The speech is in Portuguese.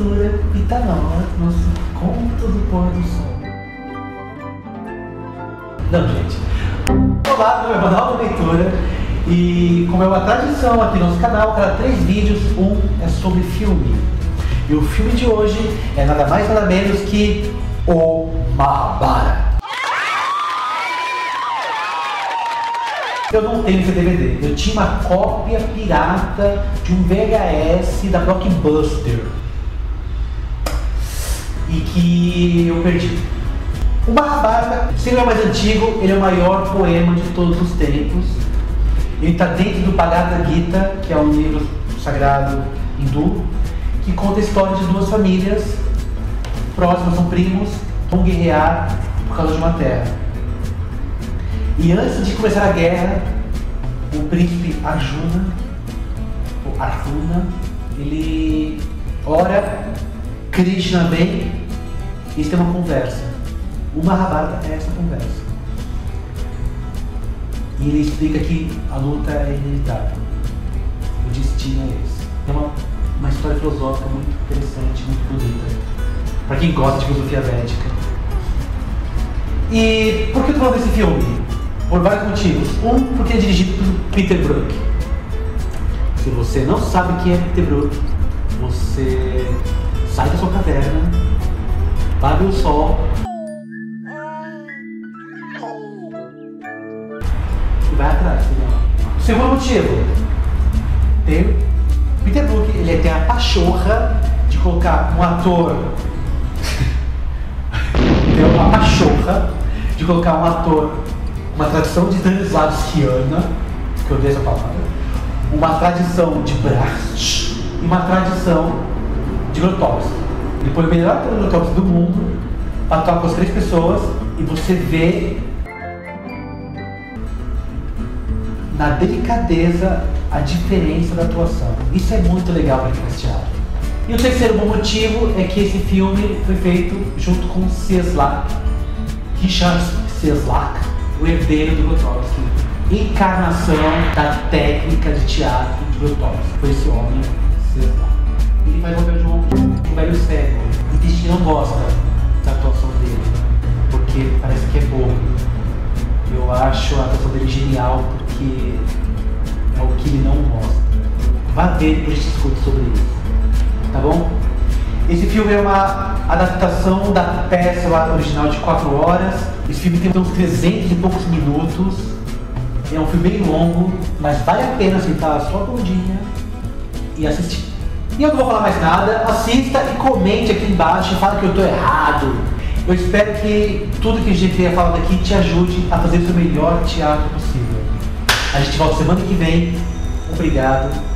leitura e tá na hora do nosso conto do pôr do sol. Não, gente. Olá, meu nome é Ronaldo Leitura e como é uma tradição aqui no nosso canal, cada 3 vídeos, um é sobre filme. E o filme de hoje é nada mais nada menos que o Mahabharata. Eu não tenho esse DVD, eu tinha uma cópia pirata de um VHS da Blockbuster e que eu perdi. O Mahabharata, se ele é o mais antigo, ele é o maior poema de todos os tempos. Ele está dentro do Bhagavad Gita, que é um livro sagrado hindu, que conta a história de 2 famílias próximas, são primos, que vão guerrear por causa de uma terra. E antes de começar a guerra, o príncipe Arjuna, ou Arjuna, ele ora, Krishna vem e eles têm uma conversa. O Mahabharata é essa conversa. E ele explica que a luta é inevitável. O destino é esse. É uma história filosófica muito interessante, muito bonita. Para quem gosta de filosofia védica. E por que eu estou falando desse filme? Por vários motivos. Um, porque é dirigido por Peter Brook. Se você não sabe quem é Peter Brook, você sai da sua caverna, vai ver o sol e vai atrás. Segundo motivo, tem Peter Brook, ele tem a pachorra de colocar um ator tem uma pachorra de colocar um ator, uma tradição de Stanislavskiana, que eu odeio essa palavra, uma tradição de Brecht e uma tradição de Grotowski. Ele põe o melhor Grotowski do mundo para atuar com as 3 pessoas e você vê na delicadeza a diferença da atuação. Isso é muito legal para quem faz teatro. E o terceiro bom motivo é que esse filme foi feito junto com Cieslak, Richard Cieslak, o herdeiro do Grotowski, encarnação da técnica de teatro de Grotowski. Foi esse homem, Cieslak. Ele faz o papel de um velho cego. E tem gente que não gosta da atuação dele, porque parece que é bobo. Eu acho a atuação dele genial, porque é o que ele não mostra. Vá ver e depois discute sobre isso, tá bom? Esse filme é uma adaptação da peça original de 4 horas. Esse filme tem uns 300 e poucos minutos. É um filme bem longo, mas vale a pena sentar a sua bundinha e assistir. E eu não vou falar mais nada. Assista e comente aqui embaixo e fala que eu estou errado. Eu espero que tudo que a gente tenha falado aqui te ajude a fazer o seu melhor teatro possível. A gente volta semana que vem. Obrigado.